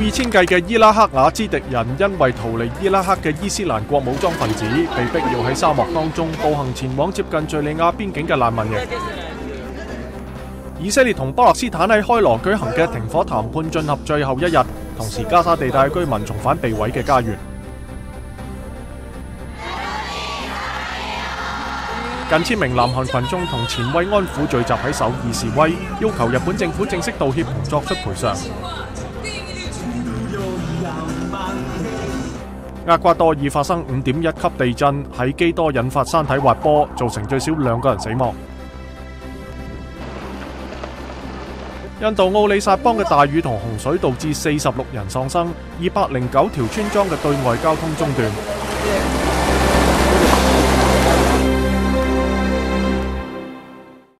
以千計嘅伊拉克瓦茲迪人因為逃離伊拉克嘅伊斯蘭國武裝分子，被逼要喺沙漠當中步行前往接近敘利亞邊境嘅難民營。以色列同巴勒斯坦喺開羅舉行嘅停火談判進入最後一日，同時加沙地帶居民重返被毀嘅家園。近千名南韓群眾同前慰安婦聚集喺首爾示威，要求日本政府正式道歉同作出賠償。厄瓜多爾發生5.1級地震，喺基多引發山體滑坡，造成最少2個人死亡。印度奧里薩邦嘅大雨同洪水導致46人喪生，209條村莊嘅對外交通中斷，